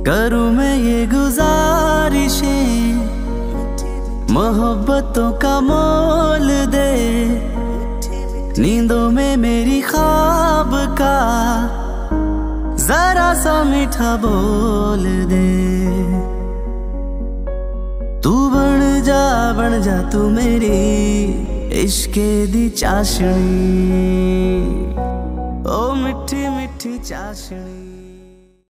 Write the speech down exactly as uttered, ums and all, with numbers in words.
करूं मैं ये गुजारिशें, मोहब्बतों का मोल दे, नींदों में मेरी ख्वाब का जरा सा मीठा बोल दे। तू बन जा बन जा तू मेरी इश्के दी चाशनी, ओ मिठी मिठी चाशनी।